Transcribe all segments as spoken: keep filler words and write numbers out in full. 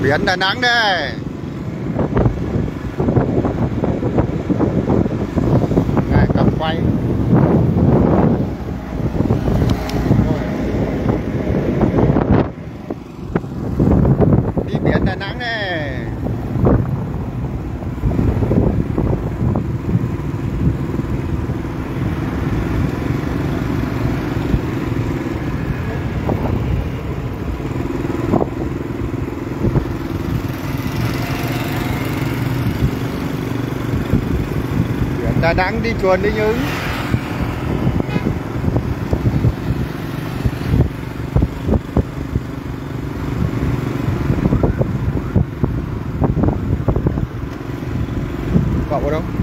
Biển Đà Nẵng đây. Này, cầm quay. Đi biển Đà Nẵng đây. Đà Nẵng đi chuồn đi Những. Cậu ở đâu?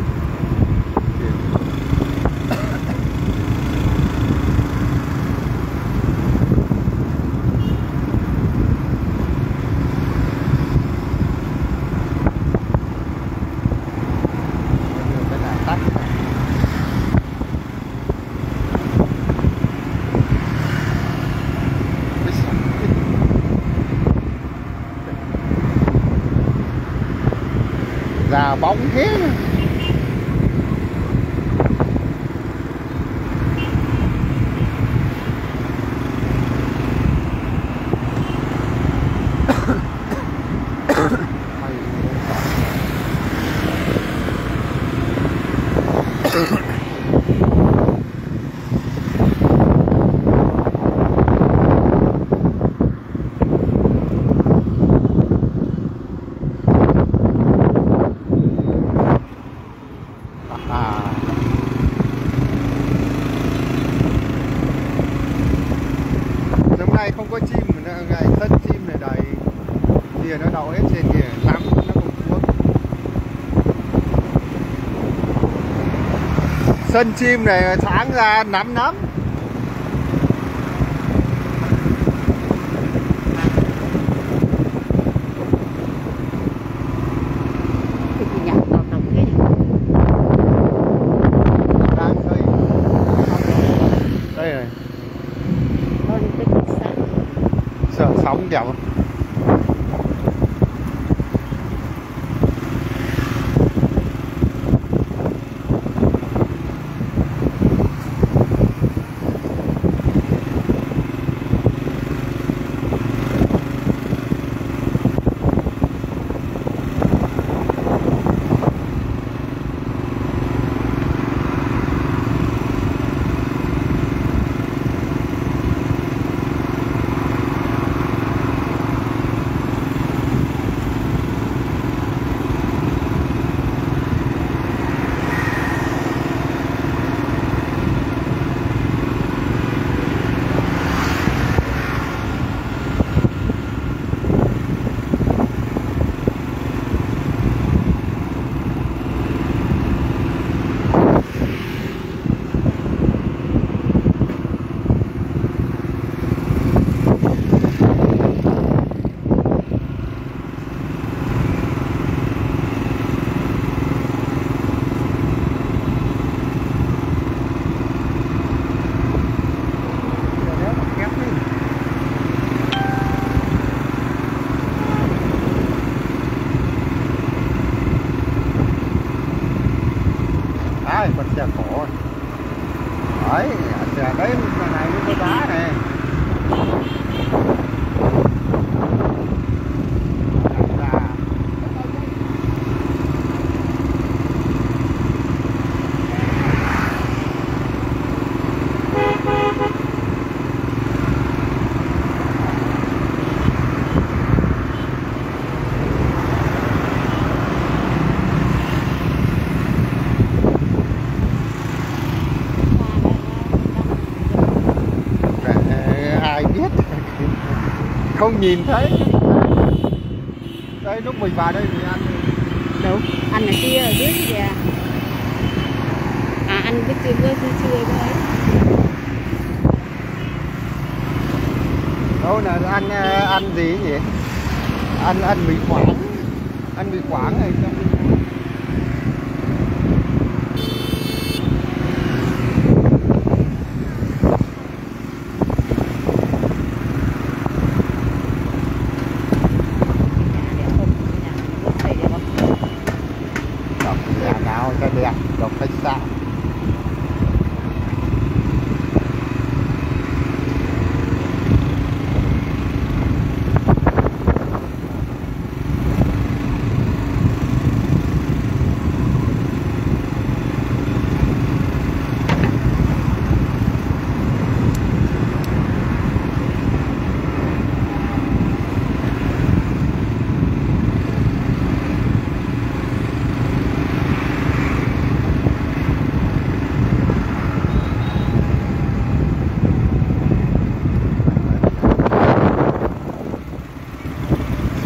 Già bóng thế. Không có chim nữa, ngày sân chim này đầy kia nó đậu hết trên kìa, lắm nó không xuống. Sân chim này sáng ra nắm nắm. Đang xây. Đây này. Sợ sóng đẹp không? Đấy, con xe khổ. Đấy, xe đấy, cái này nó có giá này. Không nhìn thấy. Đây lúc mình vào đây thì ăn đâu? Ăn ở kia ở dưới kìa. À ăn cái chưa chưa chưa chưa đấy. Đâu là ăn ăn gì vậy? Ăn ăn mì Quảng. Ăn mì Quảng này trong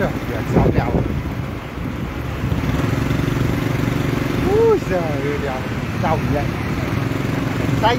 Trời ơi, sao đèo. Úi giời ơi, đèo rồng vậy. Xanh.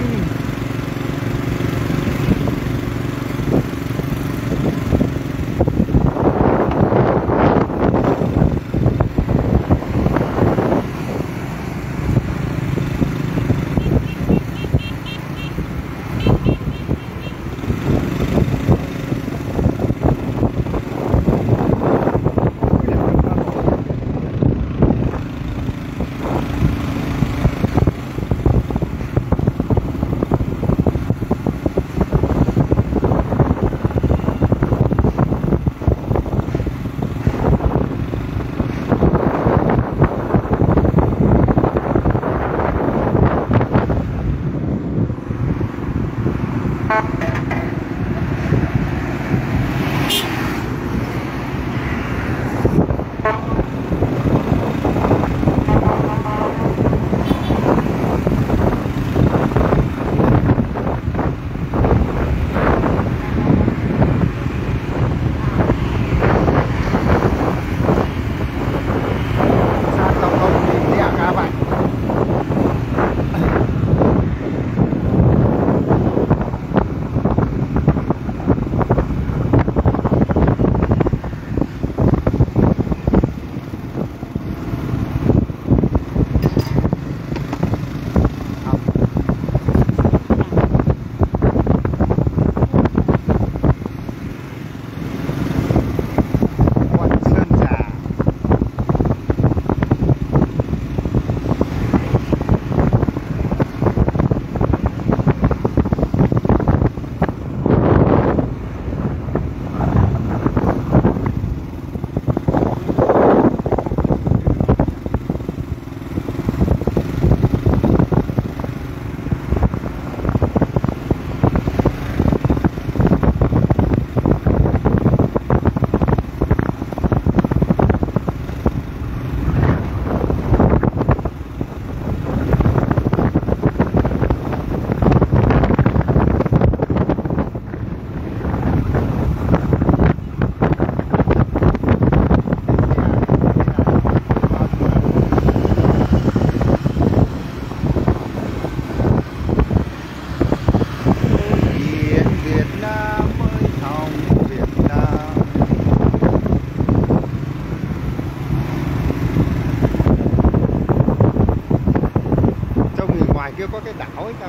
Kia có cái đảo ấy sao?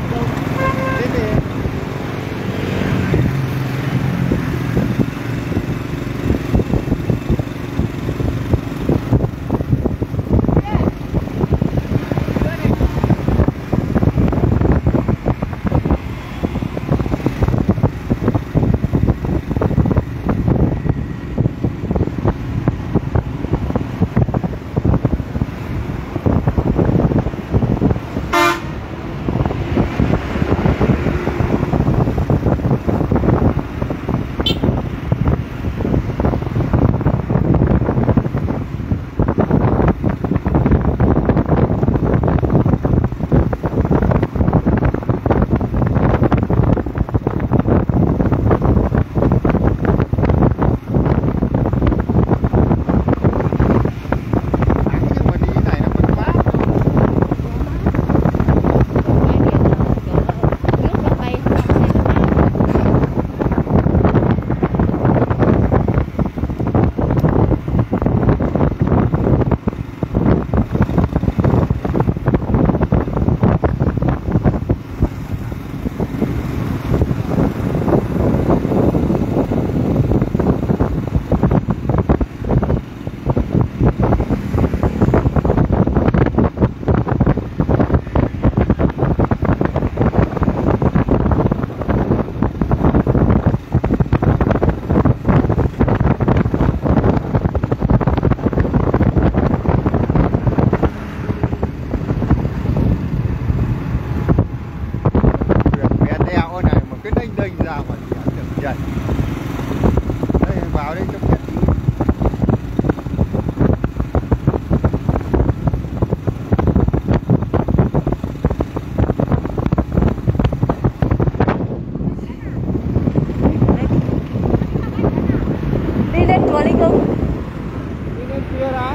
Thế thì đi cưng. Đi lên kia đó.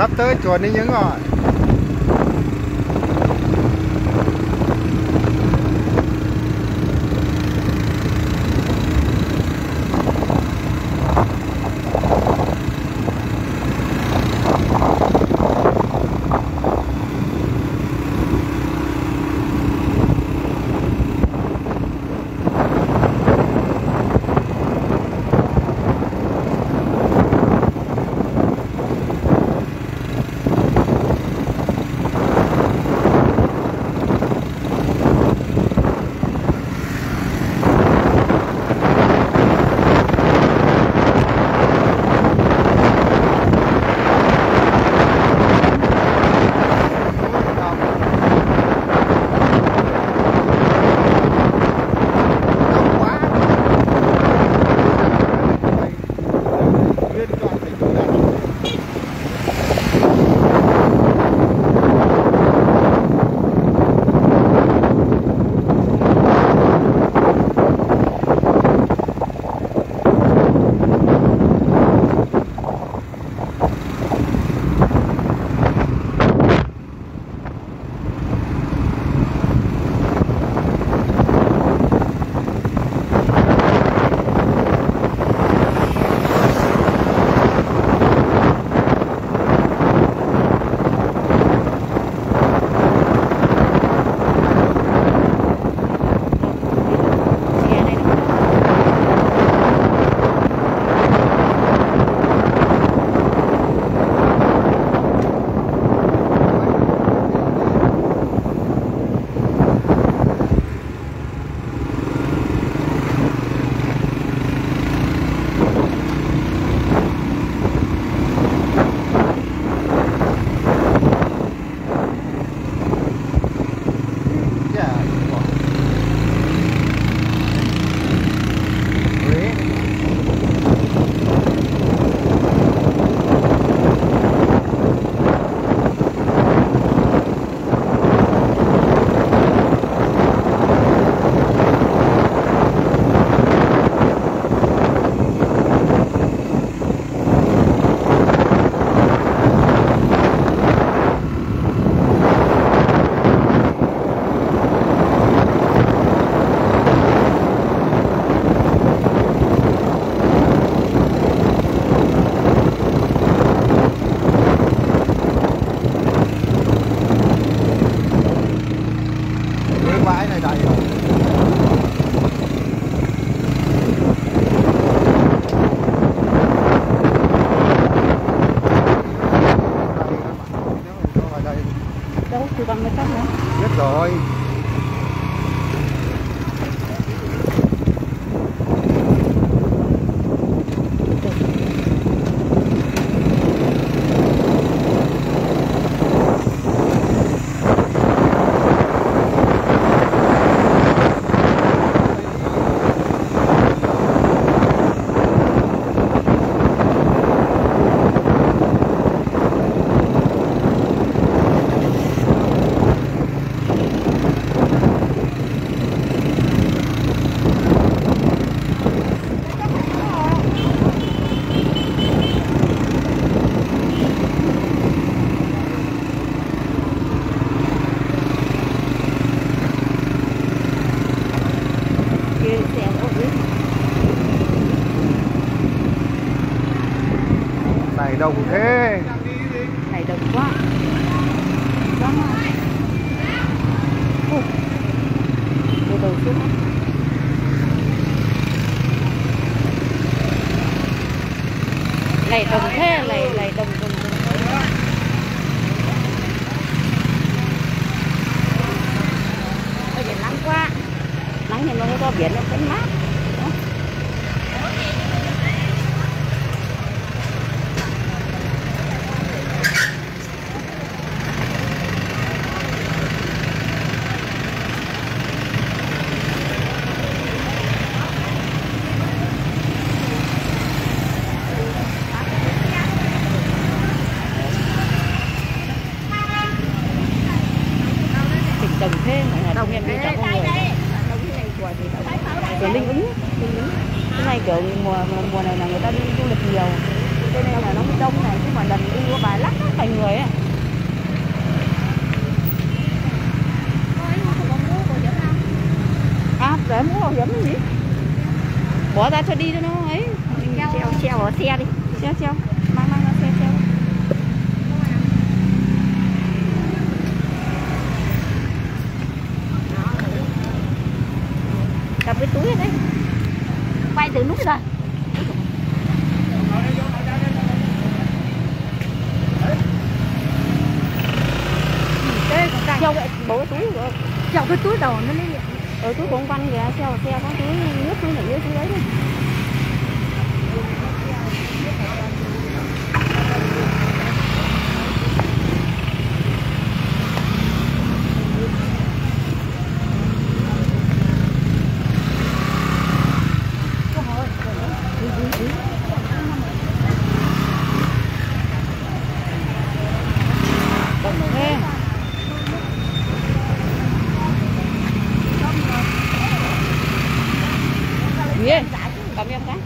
sắp tới chùa Ninh Những rồi. Bằng mấy cốc nữa. Biết rồi. Này đông thế. Này đông quá. Quá mà. Ủa. Từ đầu xuống. Này đông thế, này này đông đông đông. Bây giờ nắng quá. Nắng thì nó có biển nó vẫn mát. Đồng thế mà đồng em đi chọn con người đồng cái này của thì đồng linh ứng linh ứng cái này kiểu mùa mùa này là người ta đi du lịch nhiều. cho nên là nó mới đông này, chứ mà lần đi có vài lắc phải người ấy. À, để mũ bảo hiểm cái gì? Bỏ ra cho đi cho nó ấy. Mình treo treo ở xe đi, treo treo, mang mang ra xe treo. Cầm cái túi ở đây. Quay từ nút rồi. Treo cái bộ cái túi rồi. Treo cái túi đầu nó lấy. Ở túi bông quanh kìa, treo xe có túi nước túi này dưới túi đấy đi. Nghe, cầm em cái.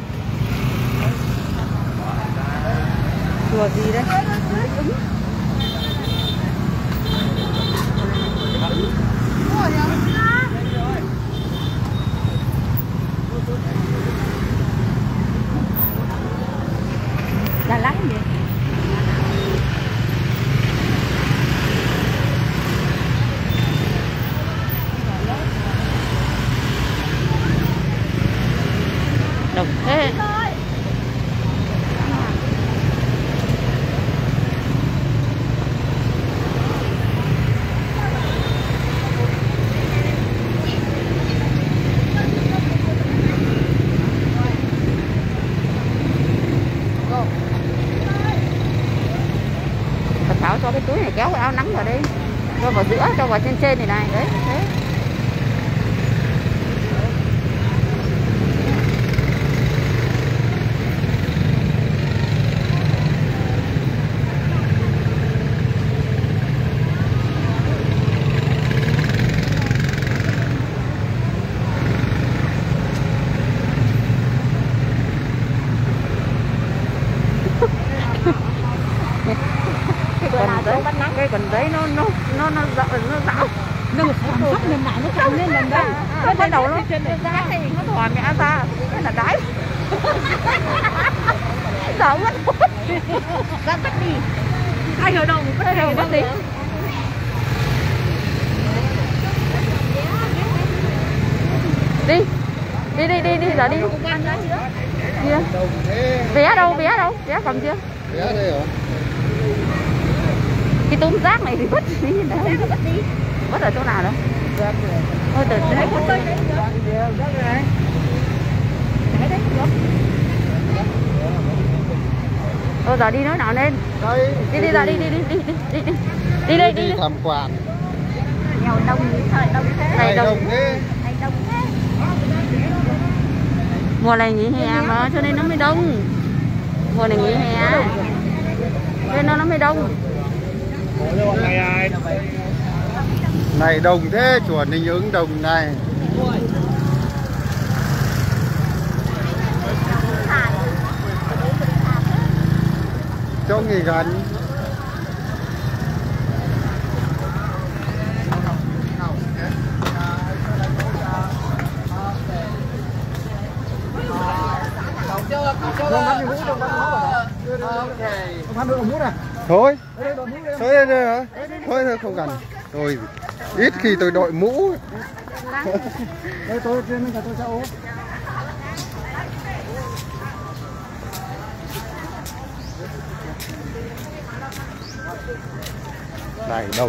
Chùa gì đấy? Đà Lạt gì? Đồng thế. Thật thảo cho cái túi này kéo cái áo nắng vào đây, cho vào giữa, cho vào trên trên này này, đấy thế. Còn giấy, cái còn giấy nó nó nó nó dạo nó dạo nó một phần sắp lên lại nó căng lên lần đấy, nó bắt đầu nó ra thì nó thò mẹ ra cái là đái sợ mất ra bắt đi hai hợp đồng bắt đầu bắt đi đi đi đi đi đi giờ đi kia vé đâu vé đâu vé cầm chưa vé đây hả? Cái túm rác này thì vứt đi đấy, vứt ở chỗ nào đâu? Thôi từ đấy vứt tới đấy. Thôi giờ đi nói nào lên. Đi đi ra đi đi đi đi đi đi đi đi đi đi tham quan. Nghèo đông thời đông thế. Này đông thế. Này đông thế. Mùa này nghỉ hè mà cho nên nó mới đông. Mùa này nghỉ hè nên nó nó mới đông. Này đông thế, chùa Ninh Ứng đông này. Chỗ nghỉ gần. Thôi, thôi đây đây hả? Thôi thôi không cần. Tôi ít khi tôi đội mũ. Đây tôi trên mình cả tôi sẽ ốm. Này đồng.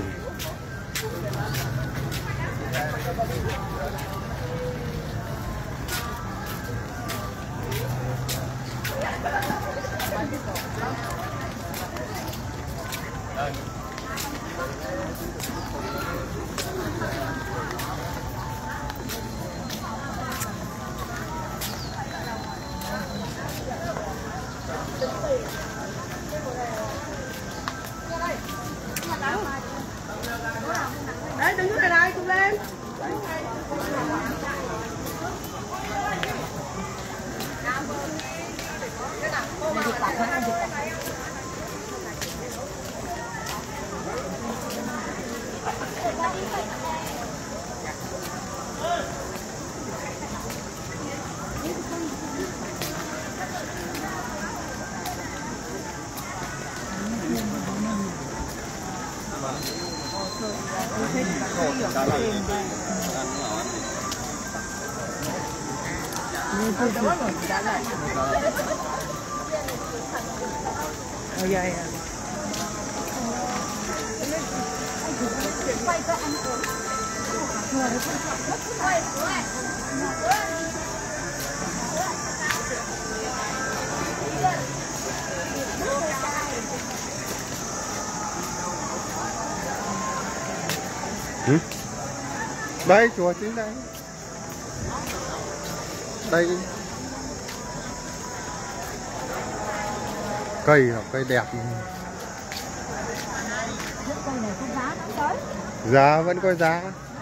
Đấy, đứng dưới này này, cùng lên. Ôi giời à. Ừ? Đây chùa chính đây. Đây cây cây đẹp. Giá vẫn có giá.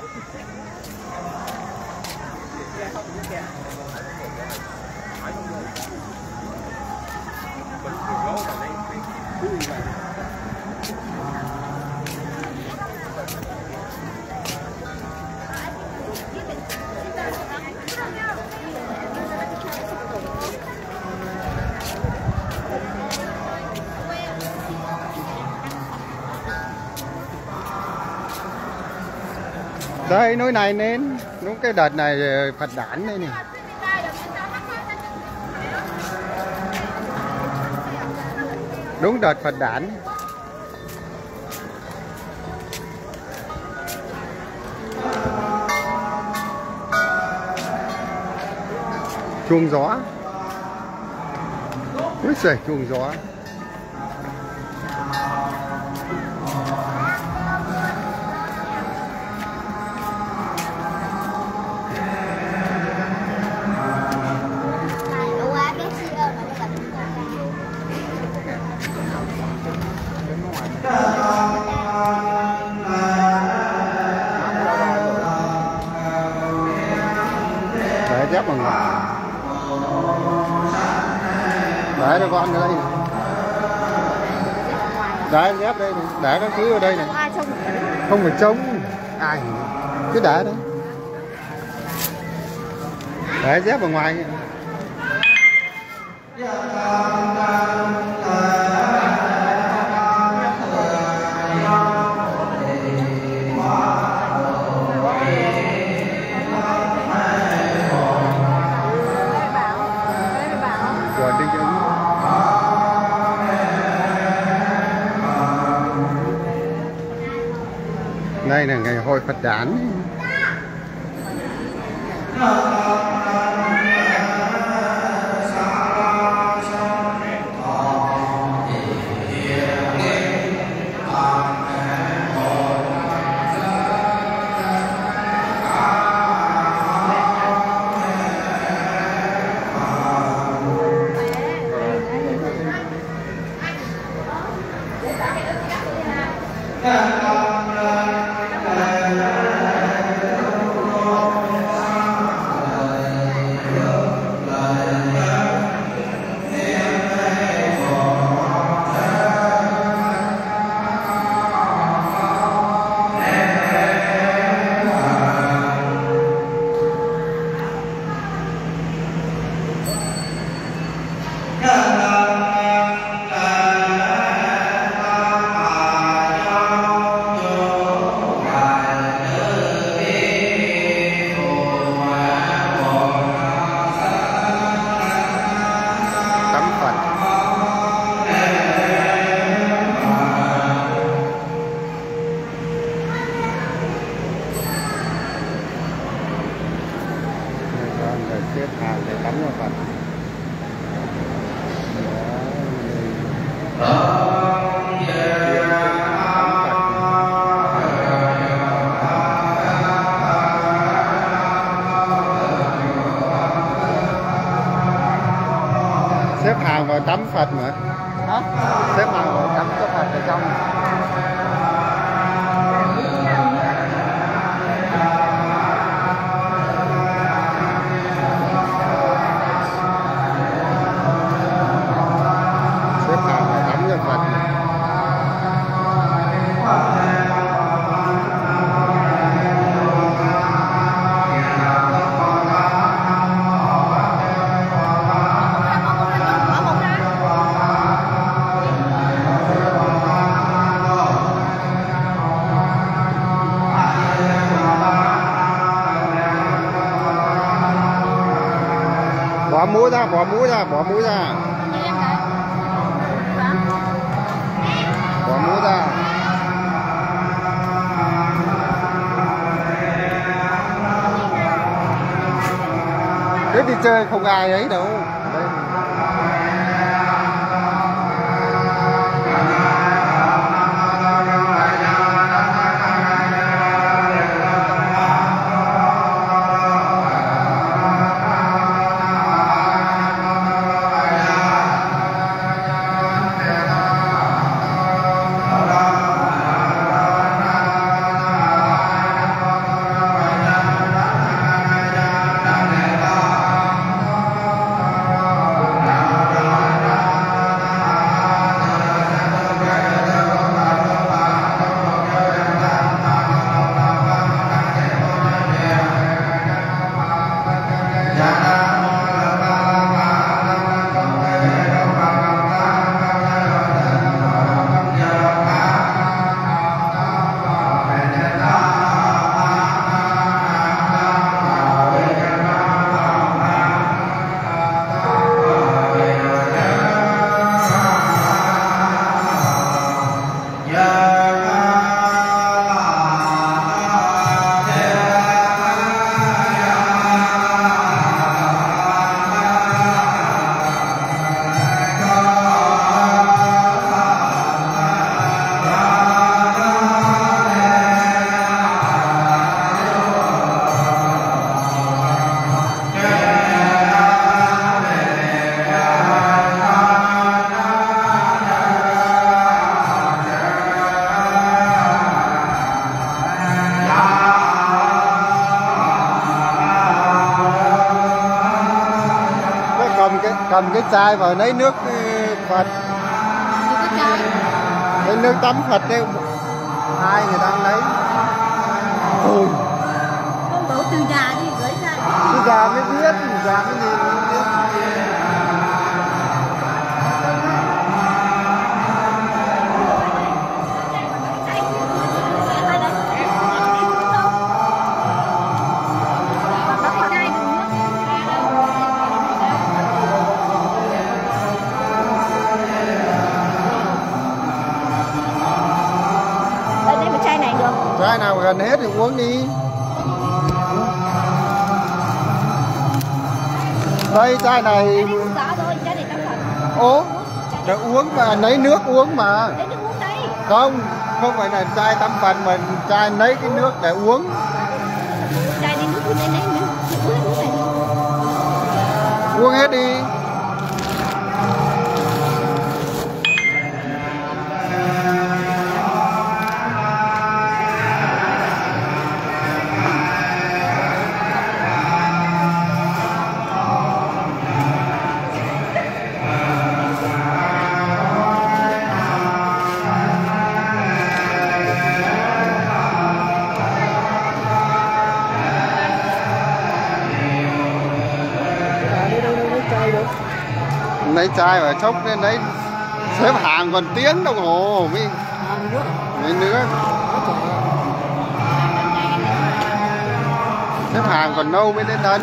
Đây núi này nên đúng cái đợt này Phật đản đây này. Đúng đợt Phật đản. Chuông gió. Úi giời, chuông gió. Để dép bằng ngoài. Để cho con ở đây này. Để dép đây này. Để các thứ ở đây này. Không phải trông. Ai cứ để đấy. Để dép ở ngoài. Đây là ngày hội Phật đản. Xếp hàng để tắm cho Phật. Xếp hàng vào tắm Phật mà. Hả? Xếp hàng vào tắm cho Phật ở trong. Bỏ mũi ra, bỏ mũi ra, bỏ mũi ra. Bỏ mũi ra. Thế đi chơi không ai ấy đâu. Đây. Cầm cái chai vào lấy nước Phật, lấy nước tắm Phật đấy, hai người đang lấy. Ôi. Không đổ từ già đi gửi ra. Từ già mới biết, từ già mới nhìn mới biết. Chai nào gần hết thì uống đi. Đây chai này. Ố, để uống mà lấy nước uống mà. Không, không phải là chai tắm Phật mà chai lấy cái nước để uống. Chai đi nước lấy lấy nước. Uống hết đi. Lấy chai và chốc lên đấy, xếp hàng còn tiếng đồng hồ mới lấy nước. Xếp hàng còn lâu mới đến thân.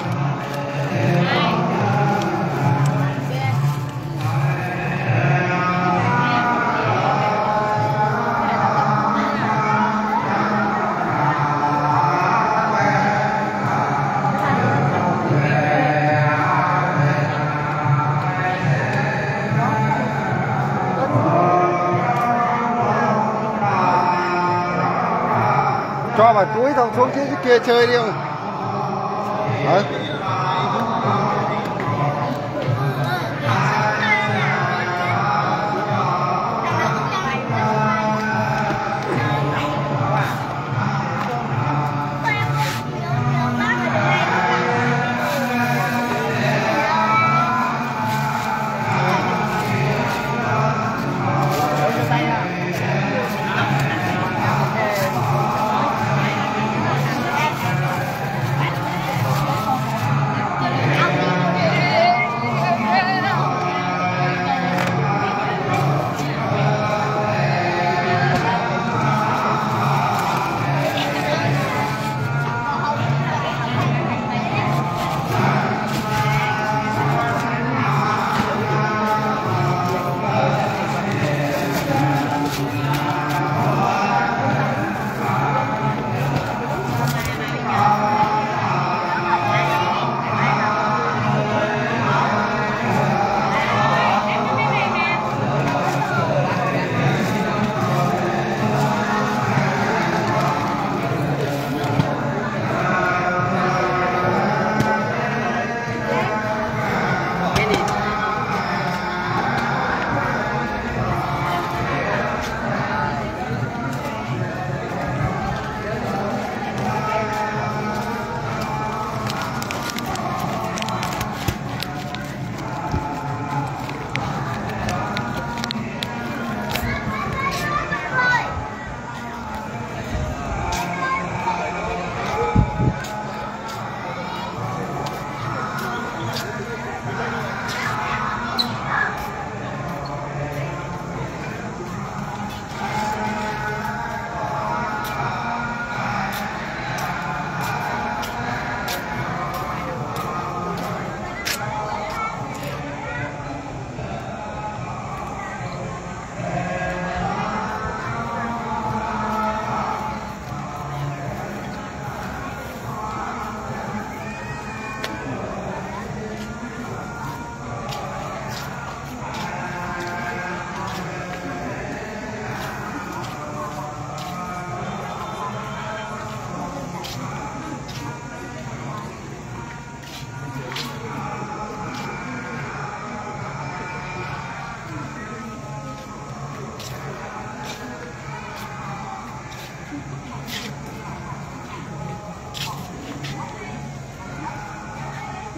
Cho vào túi xong xuống cái kia chơi đi không? Đấy.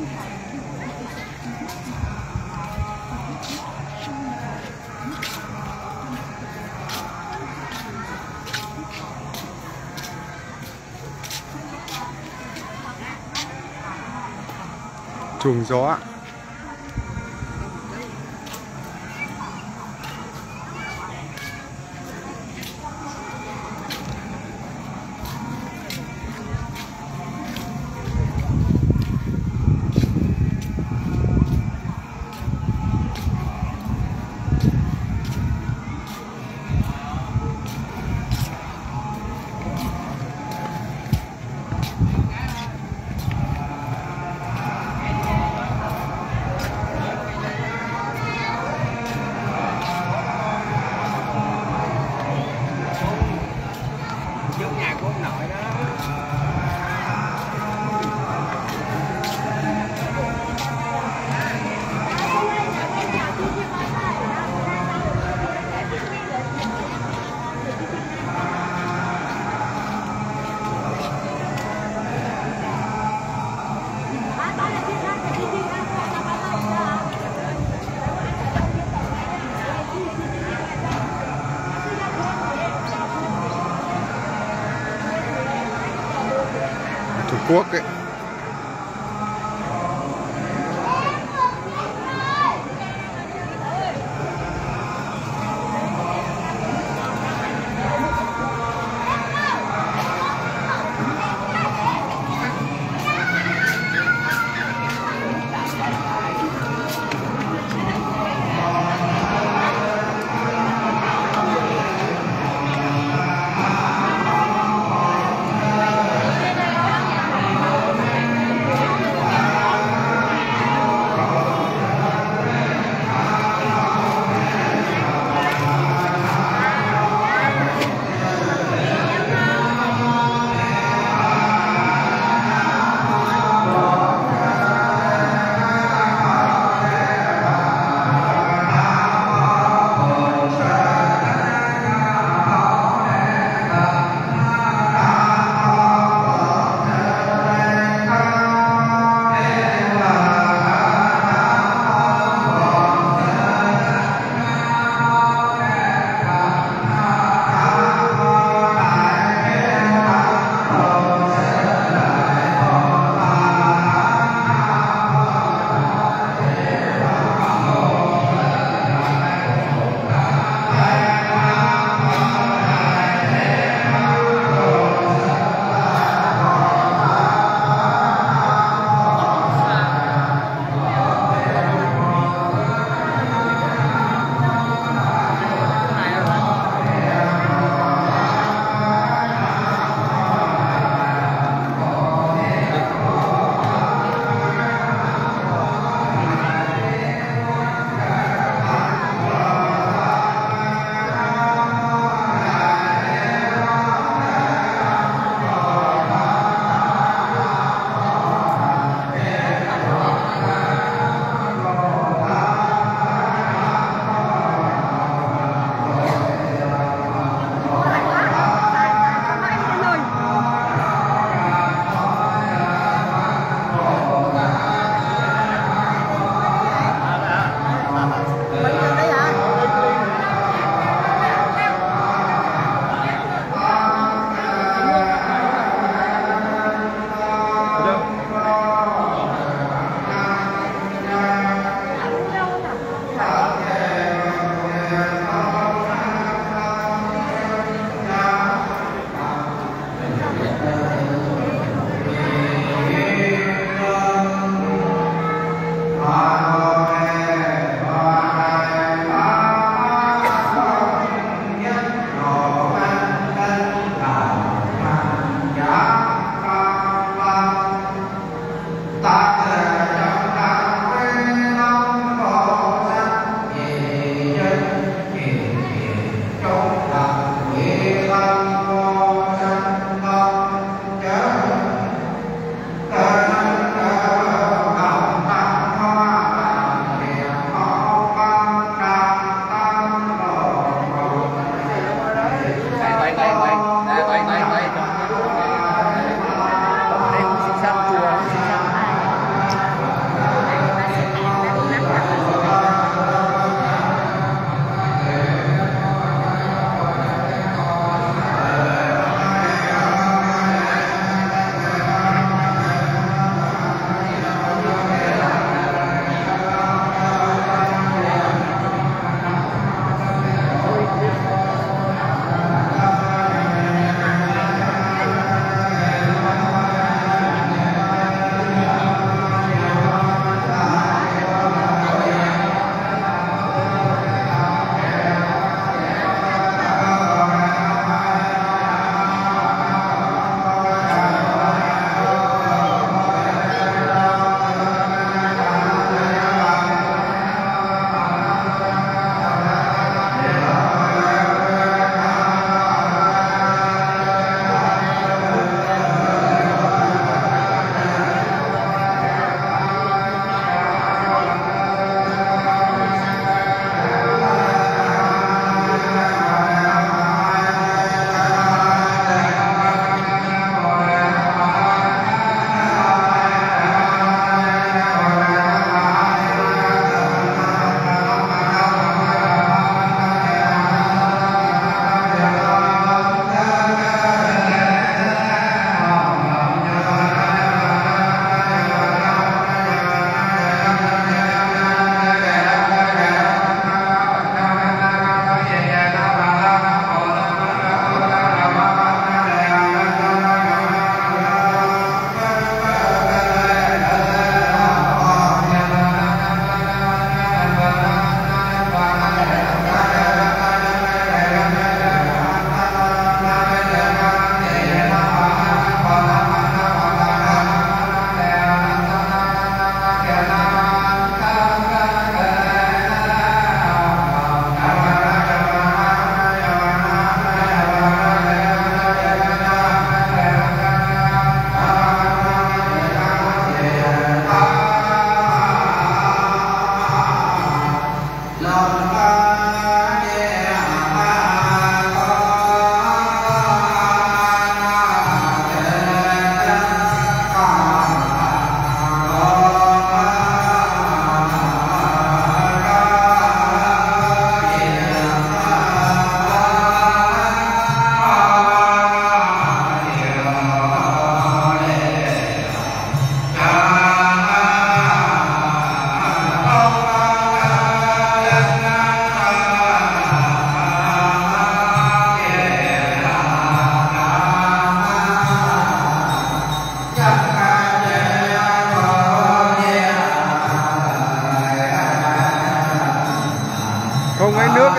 Chuồng gió. Trung Quốc ấy.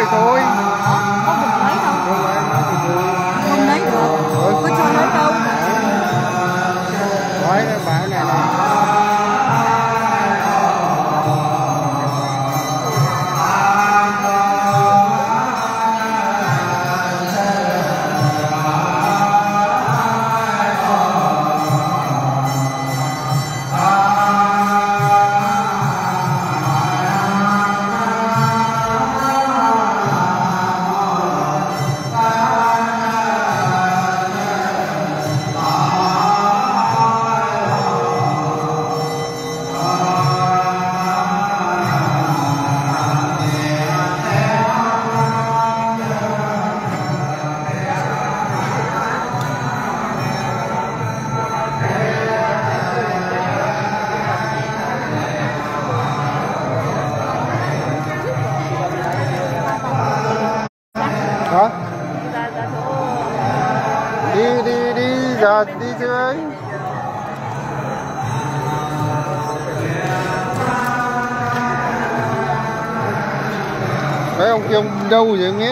thì thôi. Không được lấy đâu. Không lấy nó thì thôi. Không lấy được. Có cho lấy đâu. Nói bảo này này. Hả? Đi đi đi giờ đi chơi. Mấy ông kia ông đâu vậy nghe?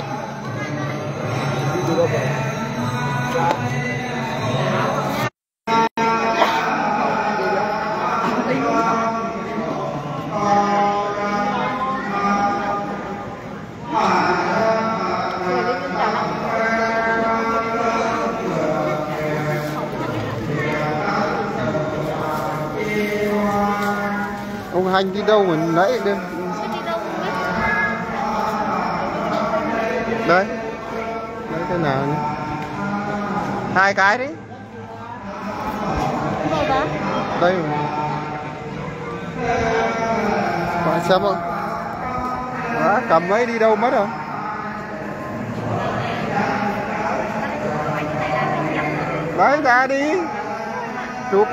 Ông Hành đi đâu mà nãy đi. Đấy. Đấy cái nào nữa. Hai cái đấy. Đây. Bạn xem không? Đó, cầm mấy đi đâu mất rồi. Đấy ra đi. Chụp.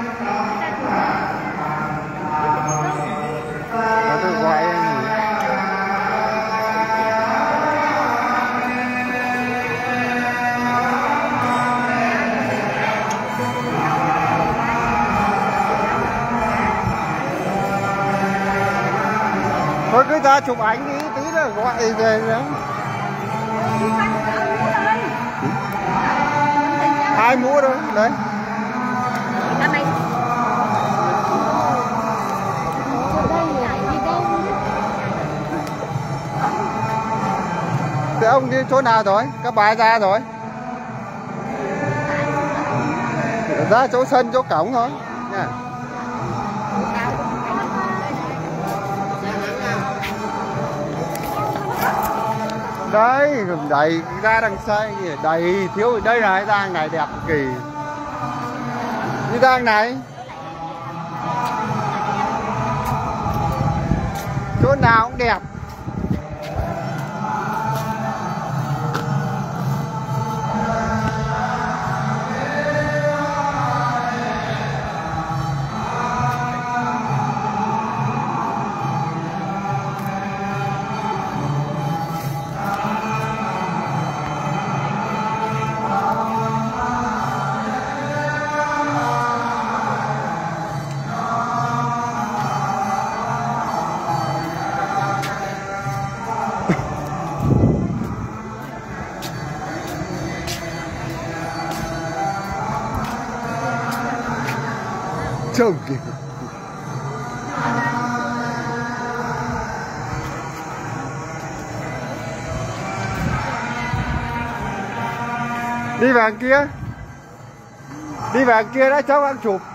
Đó, tôi gọi anh. Thôi cứ ra chụp ảnh đi, tí nữa gọi về nữa. Hai mũ thôi, đấy. Thế ông đi chỗ nào rồi? Các bà ra rồi. Ra chỗ sân, chỗ cổng thôi nha. Đấy, đầy ra đằng xa đầy thiếu. Đây là cái rang này đẹp cực kỳ. Cái rang này chỗ nào cũng đẹp. Trông kìa. Đi vào kia. Đi vào kia đã cháu ăn chụp.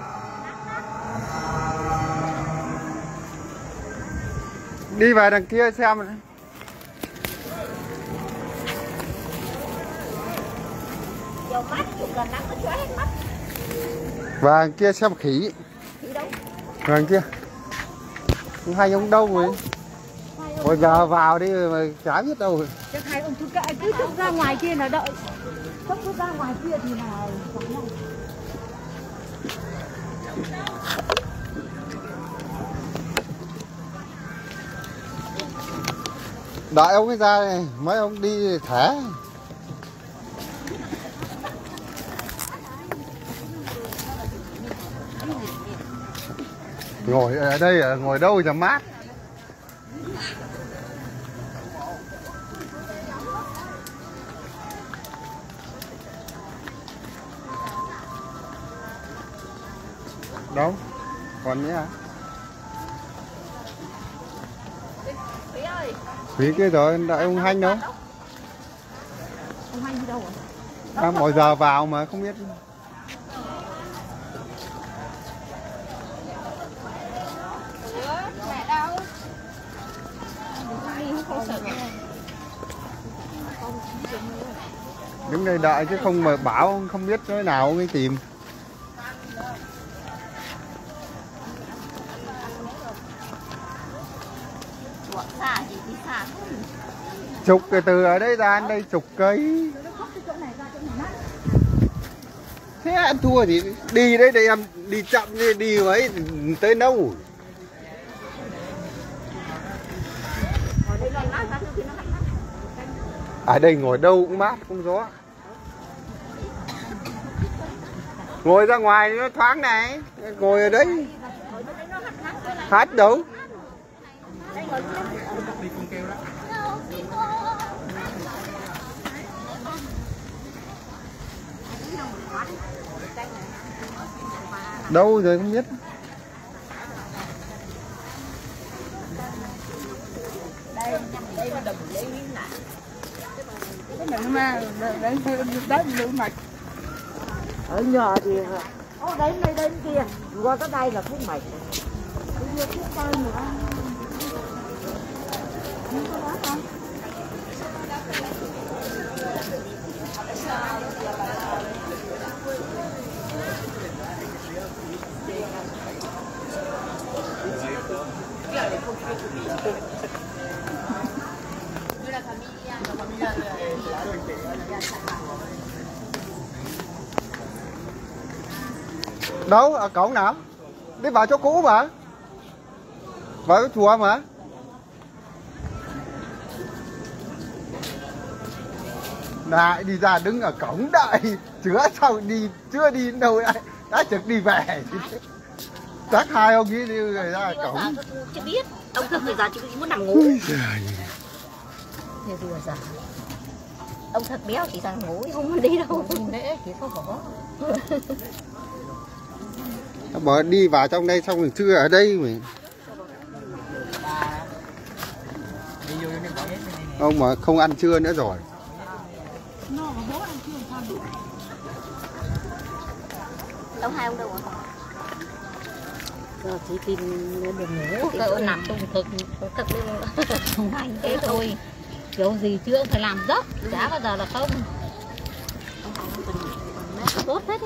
Đi vào đằng kia xem này. Và kia xem khỉ. Và kia. Hai ông đâu rồi? Bây giờ vào đi mà chả biết đâu rồi. Chắc hai ông cứ cứ thức ra ngoài kia là đợi. Không cứ ra ngoài kia thì là đợi ông ấy ra này, mấy ông đi thả. Ngồi ở đây, ngồi đâu cho mát. Đâu? Còn nhé hả? Thúy ơi. Thúy kia rồi, đợi ông Hanh đâu? Ông Hanh đi đâu rồi? À, mọi giờ vào mà không biết. Mẹ đâu? Không sợ. Đứng đây đợi chứ không mà bảo không biết chỗ nào mới tìm. Xa gì thì xa. Chục cái từ ở đây ra đến đây chục cây. Thế ăn thua thì đi đấy để em đi chậm đi đi ấy tới đâu. Ở đây ngồi đâu cũng mát cũng gió. Ngồi ra ngoài nó thoáng này, ngồi ở đấy. Hát đâu? Đâu rồi không biết. Đây, đây là đầm lấy miếng nè. Cái này mà đấy đấy lưỡi mạch. Ở nhà thì ô đấy đây đây kia, qua tới đây là thuốc mạch. Bây giờ thuốc tây nữa. Không có đó không? Đâu ở cổng nào? Đi vào chỗ cũ mà. Vào cái chùa mà. Lại đi ra đứng ở cổng đợi chữa sao đi chưa đi đâu lại đã trực đi về. Chắc hai ông ấy đi ra ở cổng. Chưa biết. Ông Thực bây giờ chỉ muốn nằm ngủ. Thế vừa giờ. Ông Thật béo chỉ rằng ngủ không muốn đi đâu. Nễ chỉ không có. Bỏ đi vào trong đây xong rồi chưa ở đây mình. Ông mà không ăn trưa nữa rồi. Ông hai ông đâu rồi? Giờ chỉ tìm đường ngủ. Cậu nằm trong thực thực luôn. Không anh thế thôi. Kiểu gì chưa phải làm dốc. Chả bao giờ là không. Tốt hết đi.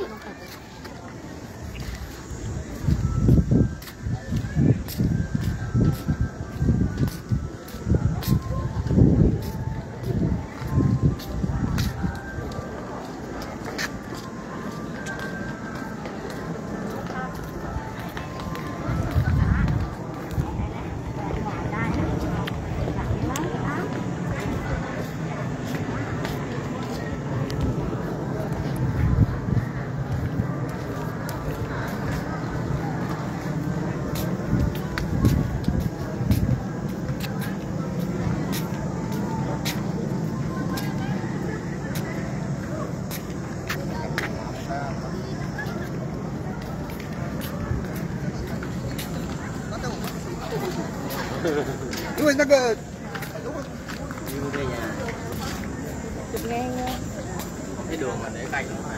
Đúng rồi, nó cơ. Đi về nhà. Chụp ngang nha. Cái đường mà để canh nó này.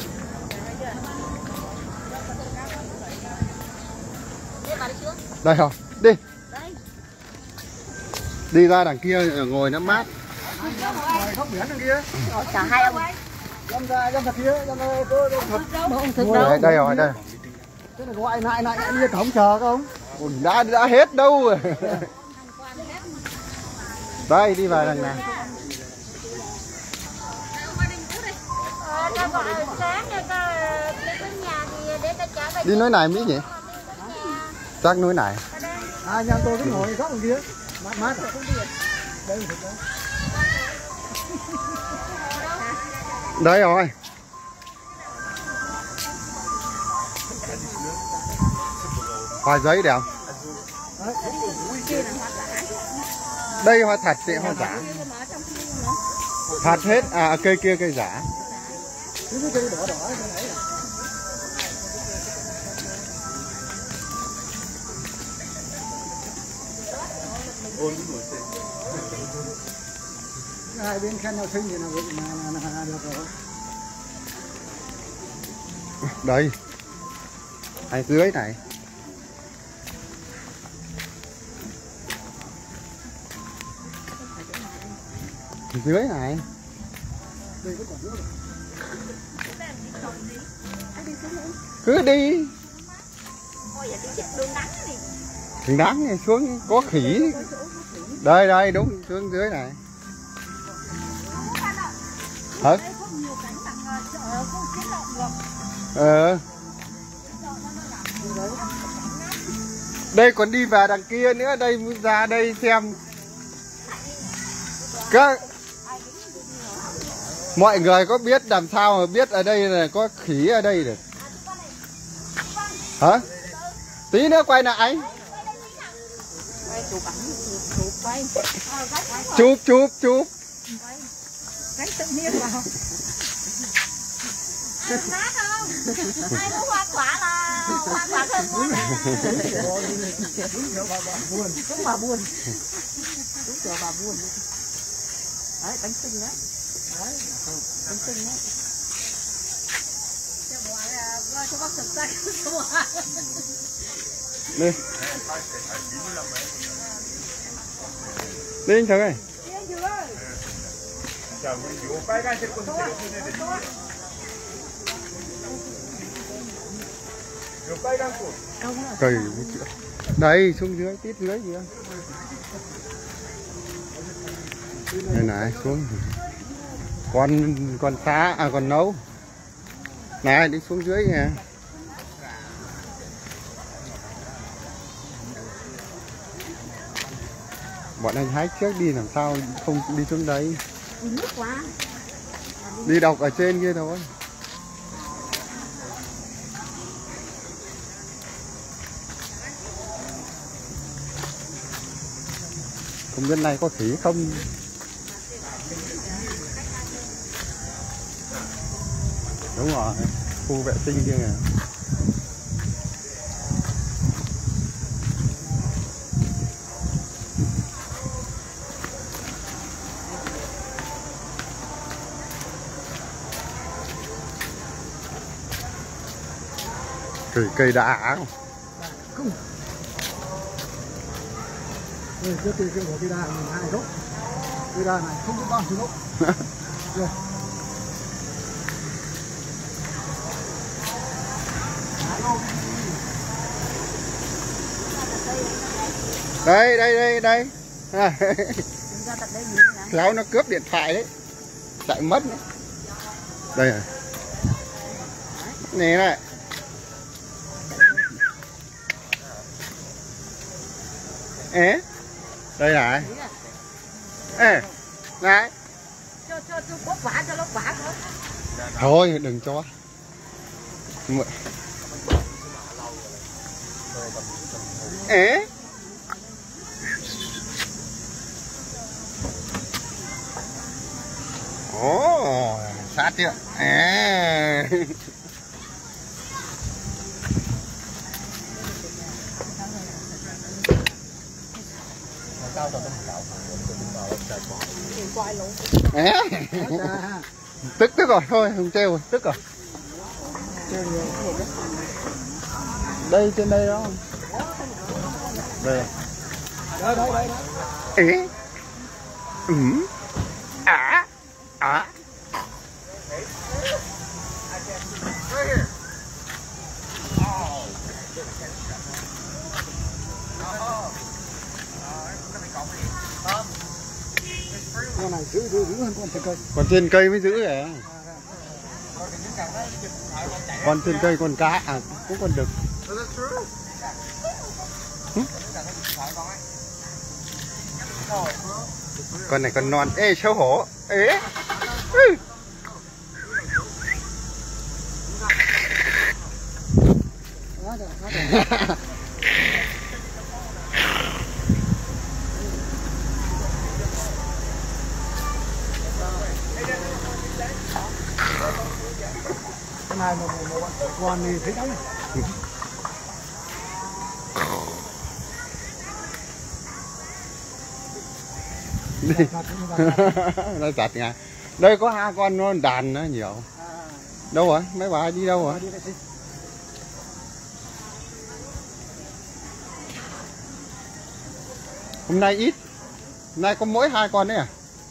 Đây không? Đi. Đi ra đằng kia ngồi nó mát. Ngồi góc biển đằng kia. Cả hai ông. Dâm ra, dâm ra kia, dâm ra tôi Thực đây, đây rồi, đây. Thế là gọi lại lại đi cổng chờ không? Ủa, đã đã hết đâu rồi. Đây đi vào đằng này. Đi núi này Mỹ nhỉ? Chắc núi này. À nhà tôi cứ ngồi góc đằng kia. Mát mát. Đây Đây rồi. Hoa giấy đẹp. Đây hoa thật chị, hoa giả. Thật hết, à cây kia cây giả. hai bên khen nhau sinh thì là là là được rồi. Đây. Hai dưới này. Dưới này. Cứ đi. Đường đắng này xuống có khỉ. Đây đây đúng xuống dưới này. Hả? Ờ. Đây còn đi vào đằng kia nữa, đây ra đây xem. Các mọi người có biết làm sao mà biết ở đây là có khỉ ở đây được? Hả? Tí nữa quay lại. Chụp chụp chụp. Đánh tự nhiên vào. Ăn nát không? Hai đứa hoa quả là hoa quả thơm ngon. Đúng rồi bà buồn. Đúng bà buồn. Đúng rồi bà buồn. Đấy, bánh xinh đấy. Đấy, bánh xinh đấy. Cho bò là cho bác thực tay cho bò. Đi. Đi anh Thắng ơi. Đi anh Thắng ơi. Cầy đây xuống dưới tít dưới gì đây này xuống con con cá à con nấu này đi xuống dưới nè. Bọn anh hái trước đi làm sao không đi xuống đấy. Nước quá. Đi đọc ở trên kia thôi. Không biết này có khỉ không. Đúng rồi, khu vệ sinh kia nè. Cây, cây đá không? Không. Đây, cái cây cây của cây đa mình hai gốc. Cây đa này không có bao nhiêu gốc. Đây đây đây đây. Khéo nó cướp điện thoại đấy. Chạy mất nữa. Đây này. Này này. Ê. Đây này. Ê. Này. Cho cho cho bóp vả cho nó vả thôi. Thôi đừng cho. Ê. Ồ, sát chưa? À. À. Tức tức rồi, thôi không treo rồi, tức rồi. Đây trên đây đó. Đây. Đây đây đây. Ê. Ừ. À. À. Con này giữ giữ giữ hơn con trên cây. Còn trên cây mới giữ kìa. Còn trên cây con cá à cũng còn được. Con này còn non. Ê xấu hổ. Ê. Cái này mà một con thì thấy đắng. Đi. Nó chặt nha. Đây có hai con nó đàn nó nhiều. Đâu rồi? Mấy bà đi đâu rồi? Hôm nay ít. Hôm nay có mỗi hai con đấy à?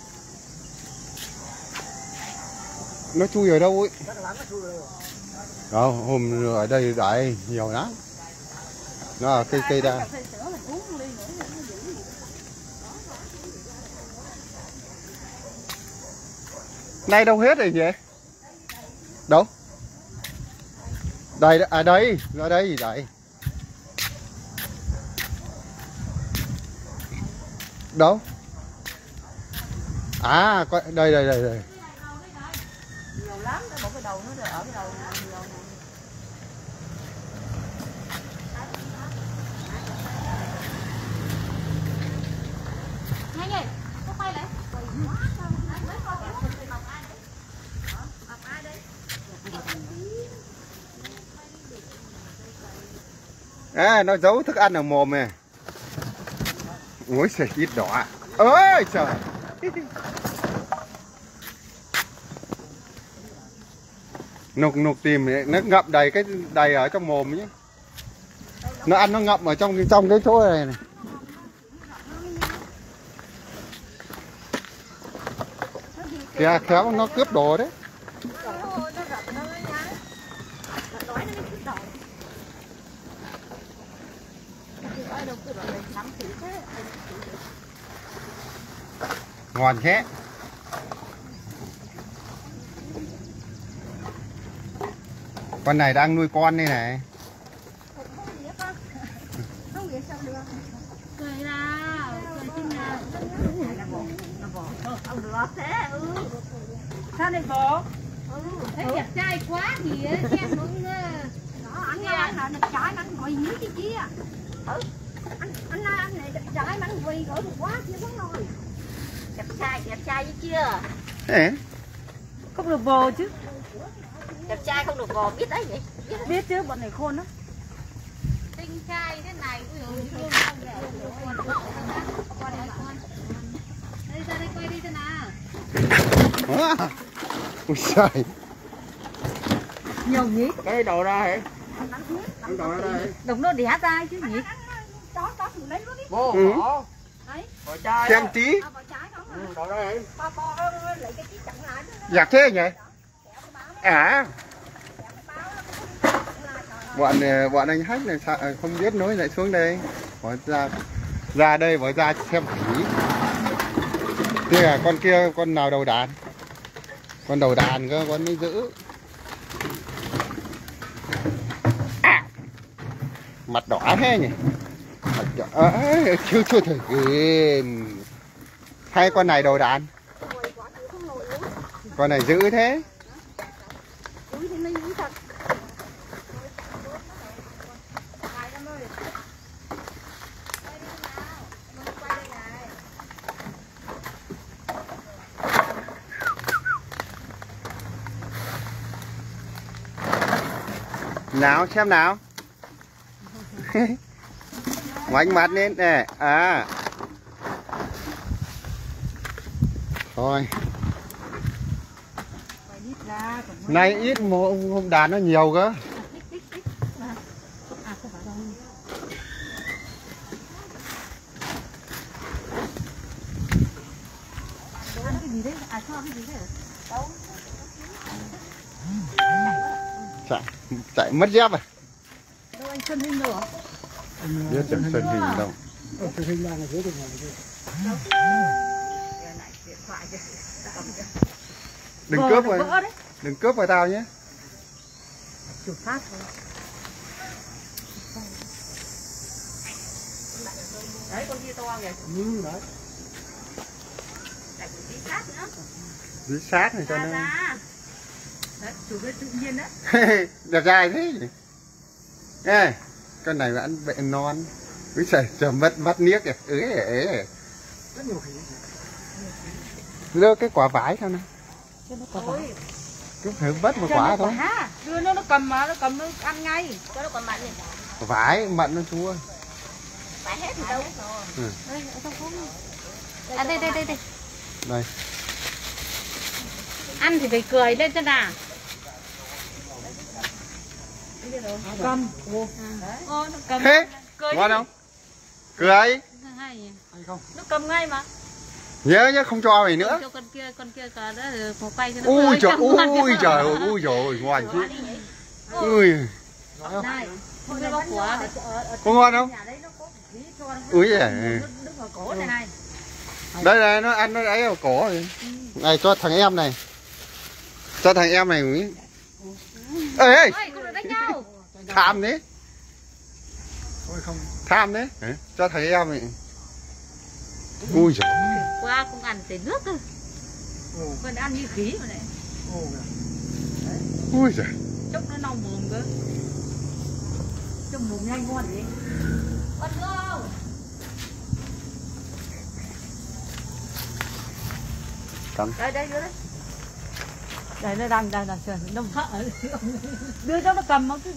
Nó chui ở đâu ấy? Đó, hôm ở đây đại nhiều lắm. Nó là cây cây đa. Nay đâu hết rồi vậy? Đâu? Đây, à đây, ra đây, đây. Đâu? À, đây, đây, đây, đây. Nhiều lắm, cái bộ cái đầu nó ở cái đầu này. Nhanh ơi, có quay lại. À, nó giấu thức ăn ở mồm nè. Ôi trời, ít đỏ. Ôi trời. Nục nục tìm nó ngậm đầy cái đầy ở trong mồm nhé. Nó ăn nó ngậm ở trong trong cái chỗ này này. Kìa, khéo nó cướp đồ đấy. Ngon thế. Con này đang nuôi con đây này. Cười nào, cười xinh nào. Ông được thế, ừ. Sao này bố? Ừ, thấy đẹp trai quá thì xem cũng đó, anh nói là đẹp trai mà anh quỳ như cái chi à. Ừ. Anh anh nói anh này đẹp trai mà anh quỳ gửi được quá chứ đúng rồi. Đẹp trai, đẹp trai chứ chưa? Ê. Không được bồ chứ. đẹp trai không được bò biết đấy nhỉ? Biết, biết chứ, bọn này khôn lắm. Tinh trai thế này cũng không không để con con con. Đây ra đây quay đi thế nào. Ui trời. Nhiều nhỉ? Cái đầu ra hả? Cái đầu ra đây. Đồng nó đẻ ra chứ nhỉ? Bố, Ừ. bỏ. Bỏ chai Xem á. tí. Ừ, đầu ra hả? Giặt thế nhỉ? À. Bọn bọn anh Hách này sao không biết nối lại xuống đây. Bỏ ra ra đây bỏ ra xem kỹ. Thế là con kia con nào đầu đàn? Con đầu đàn cơ, con mới giữ. À. Mặt đỏ thế nhỉ? Mặt đỏ. À, chưa chưa thử kìa. Hay con này đầu đàn? Con này giữ thế? Nào xem nào. Ngoảnh mặt lên nè. À. Thôi. Nay ít hôm đàn nó nhiều cơ. Chạy, chạy mất dép à? Đâu anh Xuân Hình nữa? Biết chẳng Xuân Hình đâu. Xuân Hình đang ở dưới đường này. Đừng cướp vào, đừng cướp vào tao nhé. Chủ phát thôi. Đấy con kia to kìa. Ừ đấy. Lại đi sát nữa. Đi sát này cho nó. Đấy, chủ biết tự nhiên đấy. Đẹp dài thế nhỉ? Ê, con này mà ăn vệ non. Úi trời, trời mất mắt niếc kìa. Ế ế. Rất nhiều khỉ. Lơ cái quả vải sao nè. Cho nó quả vải. Cứ thử vất một quả thôi. Đưa nó nó cầm mà nó cầm nó ăn ngay. Cho nó còn mặn gì? Vải mặn nó chua. Phải hết thì đâu. Ừ. Đây, ở trong không. À đây đây đây đây. Đây. Ăn thì phải cười lên cho nào. Cầm. Ô, nó cầm. Thế, Cười ngon đi. không? Cười. Hay nhỉ? Hay không? Nó cầm ngay mà. Nhớ nhớ không cho mày nữa. Cho con kia, con kia cả đó một quay cho nó. Ui cười trời, cho ngon. ui trời, ui trời, ngon chứ. Ui. Này, không có quả. Có ngon không? Ui giời. Đứng ở cổ này này. Đây này, nó ăn nó ấy ở cổ rồi. Này cho thằng em này. Cho thằng em này mới. Ê ê. Ôi, không được đánh nhau. Tham đấy. Tham đấy. Cho thằng em này. Ui giời. Qua cũng ăn tới nước cơ. Còn ăn như khí mà này. Ui giời. Chốc nó nong mồm cơ. Trong mồm nhanh ngon vậy. Con go. Cầm. Đây đây đây. Đây nó đang đang đang nó đưa cho nó cầm nó.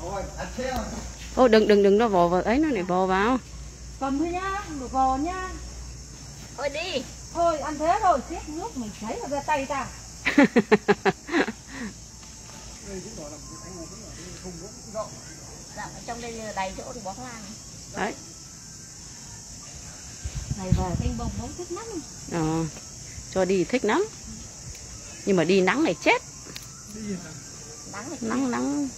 Ô đừng đừng đừng nó vò vào ấy nó này vò vào. Cầm thôi nhá, được vò nhá. Thôi đi. Thôi ăn thế thôi, xiết nước mình thấy ra tay ta. Dạ, trong đây đầy chỗ thì bỏ hoang. Đấy. Này về Anh bông bóng thích lắm. Ờ, cho đi thích lắm. Nhưng mà đi nắng này chết. Nắng này Nắng nắng.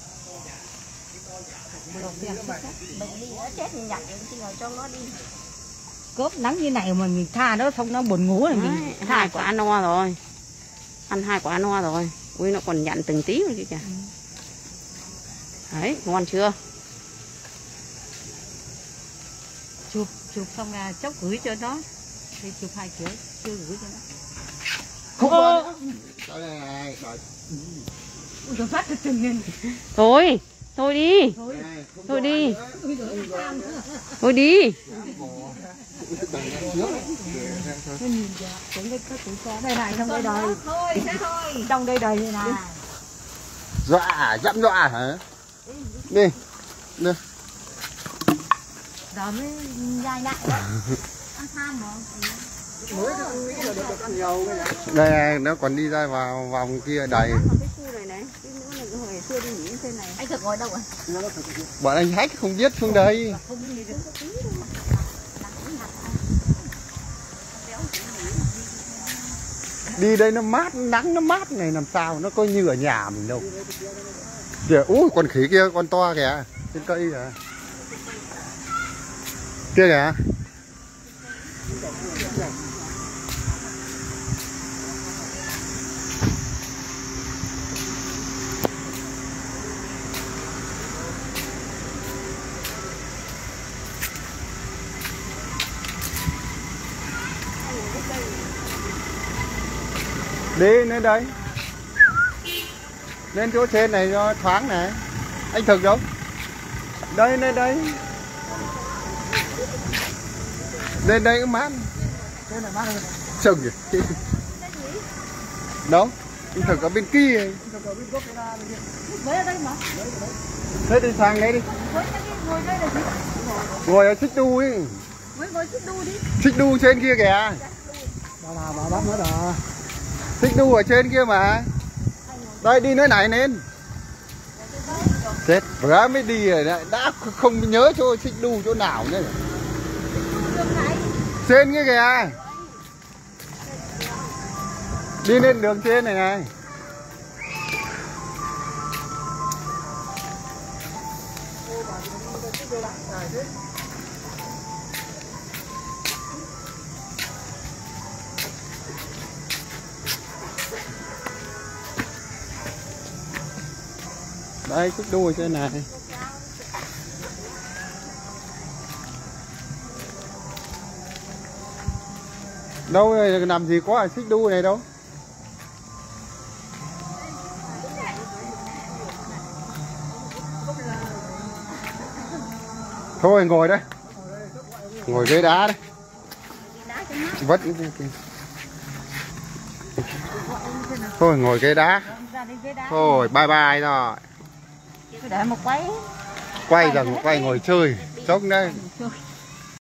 mình đi nó chết mình nhặt thì ngồi cho nó đi. Cốp nắng như này mà mình tha nó không nó buồn ngủ này mình Đấy, tha hai quả no rồi. Ăn hai quả no rồi. Ui nó còn nhặn từng tí rồi chứ kìa. Đấy, ngon chưa? chụp chụp xong là chốc gửi cho nó. Đi chụp hai kiểu chưa gửi cho nó. Không có. Đây này, đợi. Ui rồi phát cái chừng lên. Thôi, thôi đi. Thôi. Thôi đi. Thôi đi. Đây này trong đây đời. Thôi, thế thôi. Trong đây đời như này. Dọa, dặm dọa hả? Đi. Đi. Giờ mới nhai lại. Ăn tham mà. Đây này, nó còn đi ra vào vòng kia đầy. Cái khu này này, cái nữa này hồi xưa đi nghỉ trên này. Anh Thực ngồi đâu à? Bọn anh hách không biết xuống đây. Đi đây nó mát, nắng nó mát này làm sao, nó coi như ở nhà mình đâu. Kìa, úi con khỉ kia, con to kìa, trên cây kìa. Kia kìa. Đi lên đây. Lên chỗ trên này cho thoáng này. Anh Thực đâu? Đây lên đây. Lên đây cũng mát. Đây là mát hơn. Chừng kìa. Đâu? Anh Thực ở bên kia. Với ở đây mà. Thế đi sang đấy đi. Với cái ngồi đây là gì? Ngồi ở xích đu ấy. Với ngồi xích đu đi. Xích đu trên kia kìa. Bà bà bà bắt nữa rồi. Xích đu ở trên kia mà. Đây đi nơi này lên. Chết, vừa mới đi rồi đấy, đã không nhớ chỗ xích đu chỗ nào nữa. Trên kia kìa. Đi lên đường trên này này. Đây, xích đu ở trên này. Đâu làm gì có ở xích đu này đâu. Thôi ngồi đây. Ngồi ghế đá đây. Vất. Thôi ngồi ghế đá. Thôi bye bye rồi. Để một quấy. Quay rằng quay ngồi chơi. Chốc đây.